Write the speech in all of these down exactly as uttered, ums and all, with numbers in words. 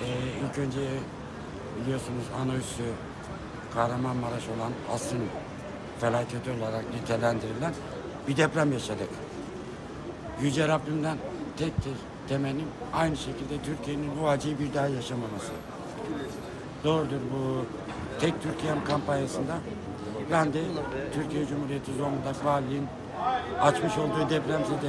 Ee, ilk önce biliyorsunuz ana üssü Kahramanmaraş olan asrın felaketi olarak nitelendirilen bir deprem yaşadık. Yüce Rabbimden tek tek temennim aynı şekilde Türkiye'nin bu acıyı bir daha yaşamaması. Doğrudur, bu Tek Türkiye'm kampanyasında ben de Türkiye Cumhuriyeti Zonguldak Valiliğin açmış olduğu depremzede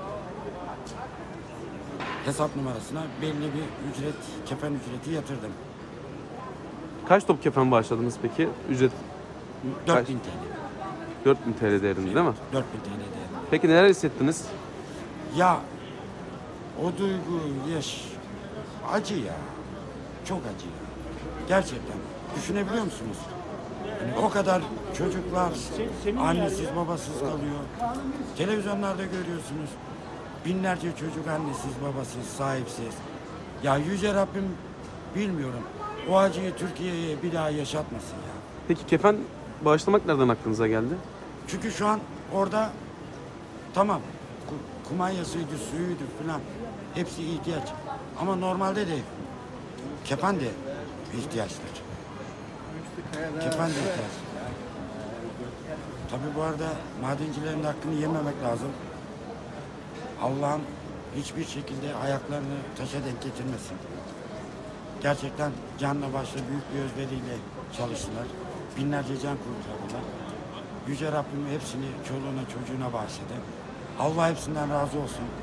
hesap numarasına belli bir ücret, kefen ücreti yatırdım. Kaç top kefen bağışladınız peki? Ücret dört bin T L. dört bin T L değerinde değil mi? dört bin T L değerinde. Peki neler hissettiniz? Ya o duygu, yaş, acı ya. Çok acı ya. Gerçekten. Düşünebiliyor musunuz? Yani o kadar çocuklar annesiz babasız kalıyor. Televizyonlarda görüyorsunuz. Binlerce çocuk annesiz babasız, sahipsiz. Ya Yüce Rabbim bilmiyorum. O acıyı Türkiye'ye bir daha yaşatmasın ya. Peki kefen bağışlamak nereden aklınıza geldi? Çünkü şu an orada tamam ku- kumanyasıydı, suyuydu falan hepsi ihtiyaç. Ama normalde de kefen de ihtiyaçtır. Kefen de ihtiyaç. Tabii bu arada madencilerin hakkını yememek lazım. Allah'ım hiçbir şekilde ayaklarını taşa denk getirmesin. Gerçekten canla başla büyük bir özveriyle çalıştılar. Binlerce can kurtardılar. Yüce Rabbim hepsini çoluğuna çocuğuna bağışladı. Allah hepsinden razı olsun.